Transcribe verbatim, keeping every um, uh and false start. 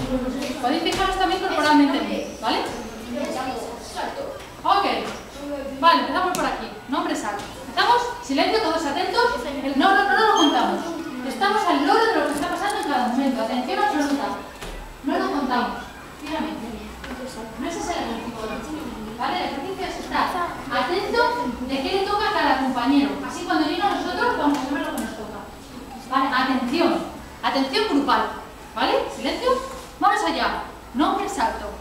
Podéis fijaros también corporalmente, ¿vale? Ok. Vale, empezamos por aquí. Nombre salto. ¿Empezamos? Silencio, todos atentos. El no, no, no, no lo contamos. Estamos al loro de lo que está pasando en cada momento. Atención absoluta. No lo contamos. Fíjame. No es ese el ejercicio. ¿Vale? El ejercicio es estar atento de qué le toca a cada compañero. Así cuando viene a nosotros vamos a saber lo que nos toca. ¿Vale? Atención. Atención grupal. ¿Vale? Silencio. Vamos allá. Nombre salto.